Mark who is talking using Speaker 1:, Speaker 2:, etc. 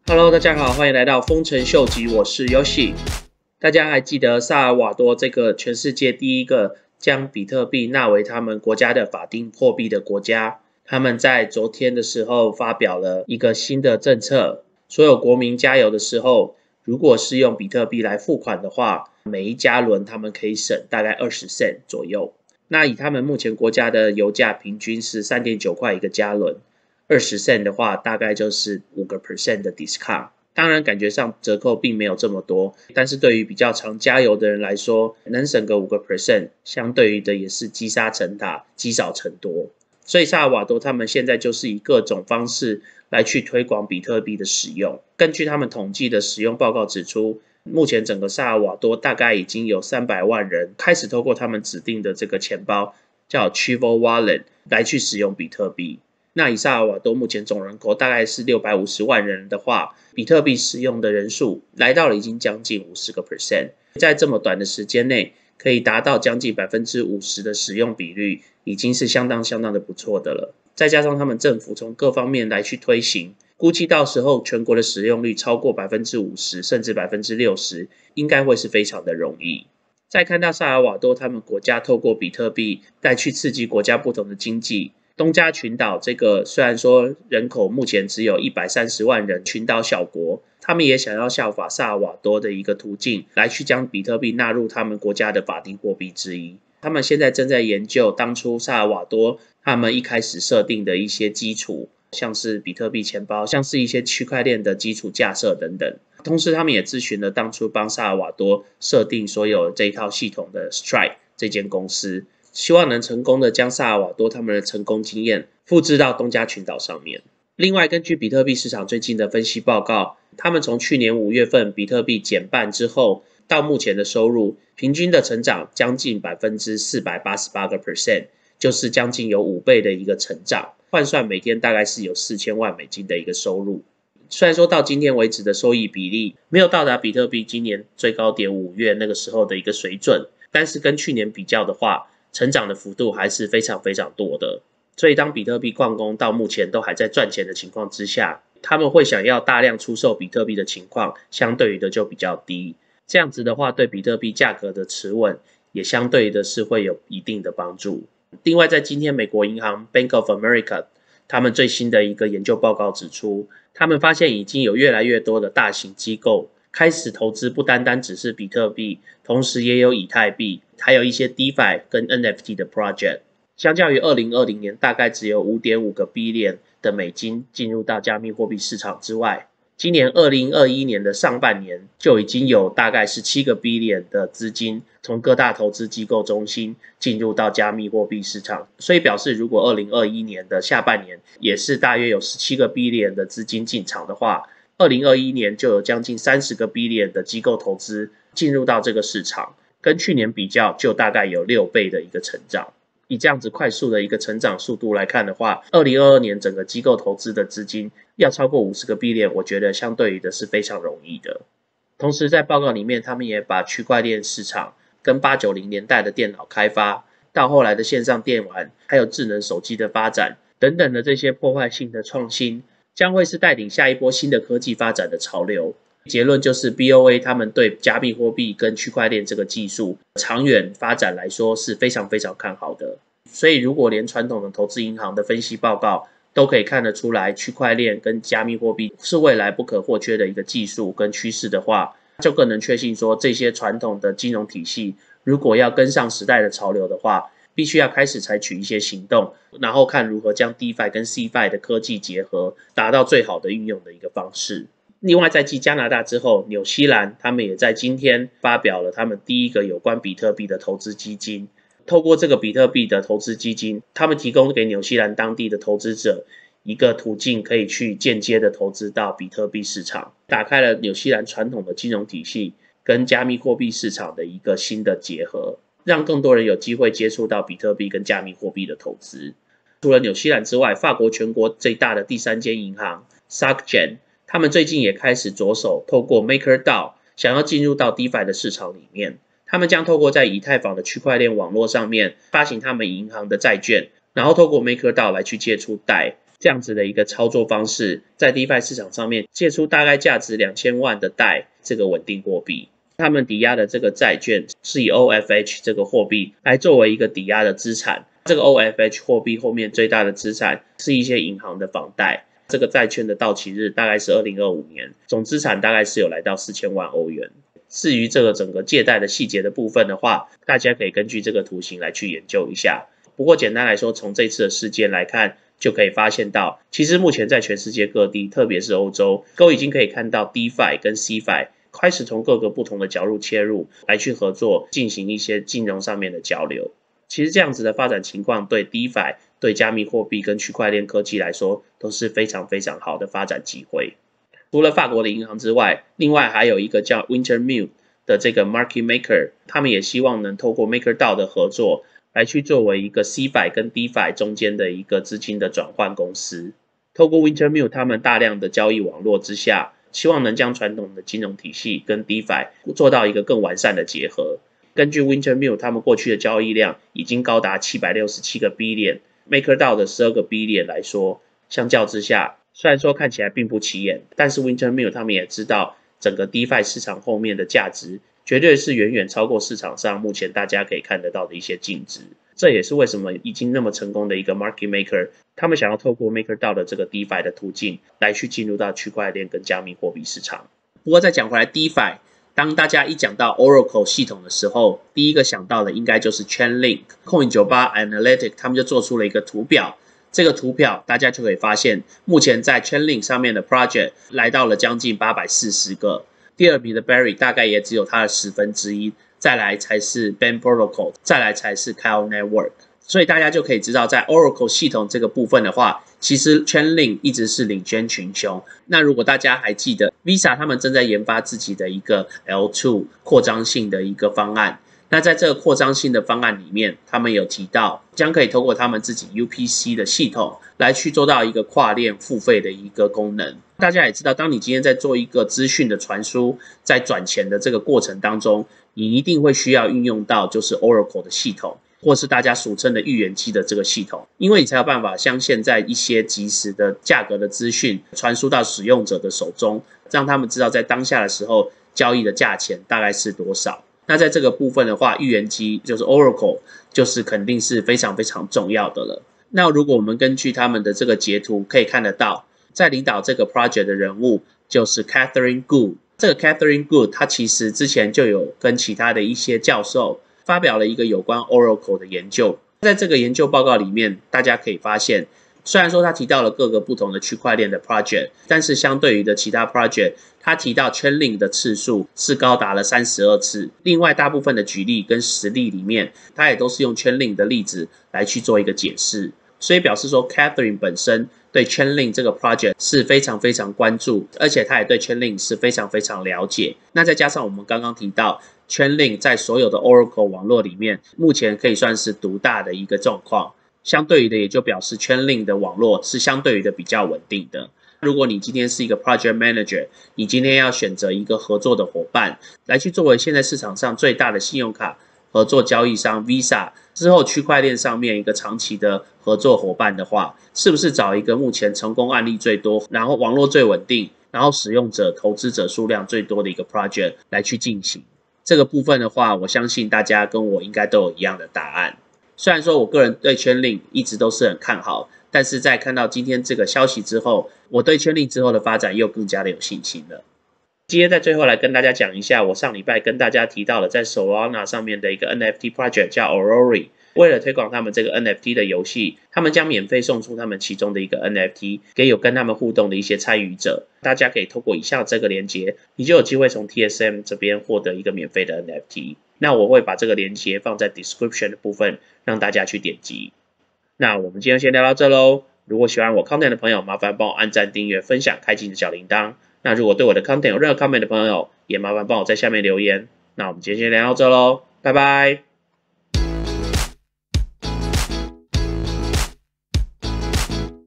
Speaker 1: Hello，大家好，欢迎来到丰臣秀吉，我是 Yoshi。大家还记得萨尔瓦多这个全世界第一个将比特币纳为他们国家的法定货币的国家？他们在昨天的时候发表了一个新的政策，所有国民加油的时候，如果是用比特币来付款的话，每一加仑他们可以省大概20 cent 左右。那以他们目前国家的油价平均是 3.9 块一个加仑，20 cent 的话大概就是5% 的 discount。当然感觉上折扣并没有这么多，但是对于比较常加油的人来说，能省个5%，相对于的也是积沙成塔，积少成多。所以萨尔瓦多他们现在就是以各种方式来去推广比特币的使用。根据他们统计的使用报告指出，目前整个萨尔瓦多大概已经有300万人开始透过他们指定的这个钱包叫 Chivo Wallet 来去使用比特币。那以萨尔瓦多目前总人口大概是650万人的话，比特币使用的人数来到了已经将近50%，在这么短的时间内可以达到将近50%的使用比率，已经是相当的不错的了。再加上他们政府从各方面来去推行，估计到时候全国的使用率超过50%甚至60%，应该会是非常的容易。再看到萨尔瓦多他们国家透过比特币来去刺激国家不同的经济，东加群岛这个虽然说人口目前只有130万人群岛小国，他们也想要效法萨尔瓦多的一个途径来去将比特币纳入他们国家的法定货币之一。他们现在正在研究当初萨尔瓦多他们一开始设定的一些基础，像是比特币钱包，像是一些区块链的基础架设等等。同时他们也咨询了当初帮萨尔瓦多设定所有这一套系统的 Strike 这间公司，希望能成功的将萨尔瓦多他们的成功经验复制到东加群岛上面。另外，根据比特币市场最近的分析报告，他们从去年5月份比特币减半之后，到目前的收入平均的成长将近 488%， 就是将近有5倍的一个成长，换算每天大概是有4000万美金的一个收入。虽然说到今天为止的收益比例没有到达比特币今年最高点5月那个时候的一个水准，但是跟去年比较的话，成长的幅度还是非常多的。所以当比特币矿工到目前都还在赚钱的情况之下，他们会想要大量出售比特币的情况相对于的就比较低。这样子的话，对比特币价格的持稳也相对的是会有一定的帮助。另外，在今天美国银行 Bank of America 他们最新的一个研究报告指出，他们发现已经有越来越多的大型机构开始投资不单单只是比特币，同时也有以太币，还有一些 DeFi 跟 NFT 的 project。相较于2020年大概只有 5.5 个 billion 的美金进入到加密货币市场之外，今年2021年的上半年就已经有大概17个 billion 的资金从各大投资机构中心进入到加密货币市场，所以表示如果2021年的下半年也是大约有17个 billion 的资金进场的话，2021年就有将近30个 billion 的机构投资进入到这个市场，跟去年比较就大概有6倍的一个成长。以这样子快速的一个成长速度来看的话，2022年整个机构投资的资金要超过50个 billion， 我觉得相对于的是非常容易的。同时在报告里面，他们也把区块链市场跟890年代的电脑开发，到后来的线上电玩，还有智能手机的发展等等的这些破坏性的创新，将会是带领下一波新的科技发展的潮流。结论就是 BOA 他们对加密货币跟区块链这个技术长远发展来说是非常看好的。所以如果连传统的投资银行的分析报告都可以看得出来区块链跟加密货币是未来不可或缺的一个技术跟趋势的话，就更能确信说这些传统的金融体系如果要跟上时代的潮流的话，必须要开始采取一些行动，然后看如何将 DeFi 跟 CeFi 的科技结合，达到最好的运用的一个方式。另外在继加拿大之后，纽西兰他们也在今天发表了他们第一个有关比特币的投资基金。透过这个比特币的投资基金，他们提供给纽西兰当地的投资者一个途径，可以去间接的投资到比特币市场，打开了纽西兰传统的金融体系跟加密货币市场的一个新的结合，让更多人有机会接触到比特币跟加密货币的投资。除了纽西兰之外，法国全国最大的第3间银行 SocGen， 他们最近也开始着手透过 MakerDAO 想要进入到 DeFi 的市场里面。他们将透过在以太坊的区块链网络上面发行他们银行的债券，然后透过 MakerDAO 来去借出贷， 这样子的一个操作方式，在 DeFi 市场上面借出大概价值2000万的贷这个稳定货币。他们抵押的这个债券是以 OFH 这个货币来作为一个抵押的资产。这个 OFH 货币后面最大的资产是一些银行的房贷。这个债券的到期日大概是2025年，总资产大概是有来到4000万欧元。至于这个整个借贷的细节的部分的话，大家可以根据这个图形来去研究一下。不过简单来说，从这次的事件来看，就可以发现到，其实目前在全世界各地，特别是欧洲，都已经可以看到 DeFi 跟 CeFi 开始从各个不同的角度切入，来去合作进行一些金融上面的交流。其实这样子的发展情况对 DeFi、对加密货币跟区块链科技来说，都是非常非常好的发展机会。除了法国的银行之外，另外还有一个叫 Wintermute 的这个 Market Maker， 他们也希望能透过 MakerDAO 的合作，来去作为一个 CeFi 跟 DeFi 中间的一个资金的转换公司。透过 Wintermute 他们大量的交易网络之下，希望能将传统的金融体系跟 DeFi 做到一个更完善的结合。根据 Wintermute 他们过去的交易量已经高达767个 billion，MakerDAO 的12个 billion 来说，相较之下，虽然说看起来并不起眼，但是 Wintermute 他们也知道整个 DeFi 市场后面的价值绝对是远远超过市场上目前大家可以看得到的一些净值。这也是为什么已经那么成功的一个 Market Maker， 他们想要透过 MakerDAO 的这个 DeFi 的途径来去进入到区块链跟加密货币市场。不过再讲回来 DeFi， 当大家一讲到 Oracle 系统的时候，第一个想到的应该就是 Chainlink。Coin98 Analytics 他们就做出了一个图表，这个图表大家就可以发现，目前在 Chainlink 上面的 project 来到了将近840个，第二名的 Berry 大概也只有它的1/10，再来才是 Band Protocol， 再来才是 Kyle Network。所以大家就可以知道，在 Oracle 系统这个部分的话，其实 Chainlink 一直是领先群雄。那如果大家还记得 Visa 他们正在研发自己的一个 L2 扩张性的一个方案，那在这个扩张性的方案里面，他们有提到将可以透过他们自己 UPC 的系统来去做到一个跨链付费的一个功能。大家也知道，当你今天在做一个资讯的传输，在转钱的这个过程当中，你一定会需要运用到就是 Oracle 的系统，或是大家俗称的预言机的这个系统，因为你才有办法将现在一些即时的价格的资讯传输到使用者的手中，让他们知道在当下的时候交易的价钱大概是多少。那在这个部分的话，预言机就是 Oracle 就是肯定是非常非常重要的了。那如果我们根据他们的这个截图可以看得到，在领导这个 project 的人物就是 Catherine Good。这个 Catherine Good 她其实之前就有跟其他的一些教授发表了一个有关 Oracle 的研究。在这个研究报告里面，大家可以发现，虽然说他提到了各个不同的区块链的 project， 但是相对于的其他 project， 他提到 Chainlink 的次数是高达了32次。另外大部分的举例跟实例里面，他也都是用 Chainlink 的例子来去做一个解释。所以表示说 Catherine 本身对 Chainlink 这个 project 是非常非常关注，而且他也对 Chainlink 是非常非常了解。那再加上我们刚刚提到 Chainlink 在所有的 Oracle 网络里面，目前可以算是独大的一个状况，相对于的也就表示 Chainlink 的网络是相对于的比较稳定的。如果你今天是一个 project manager， 你今天要选择一个合作的伙伴来去作为现在市场上最大的信用卡合作交易商 Visa 之后区块链上面一个长期的合作伙伴的话，是不是找一个目前成功案例最多，然后网络最稳定，然后使用者投资者数量最多的一个 project 来去进行？这个部分的话，我相信大家跟我应该都有一样的答案。虽然说我个人对 Chainlink 一直都是很看好，但是在看到今天这个消息之后，我对 Chainlink 之后的发展又更加的有信心了。今天在最后来跟大家讲一下，我上礼拜跟大家提到了在 Solana 上面的一个 NFT project 叫 Aurori。为了推广他们这个 NFT 的游戏，他们将免费送出他们其中的一个 NFT 给有跟他们互动的一些参与者。大家可以透过以下这个连结，你就有机会从 TSM 这边获得一个免费的 NFT。那我会把这个连结放在 description 的部分，让大家去点击。那我们今天先聊到这咯。如果喜欢我 content 的朋友，麻烦帮我按赞、订阅、分享、开启你的小铃铛。那如果对我的 content 有任何 comment 的朋友，也麻烦帮我在下面留言。那我们今天先聊到这咯，拜拜。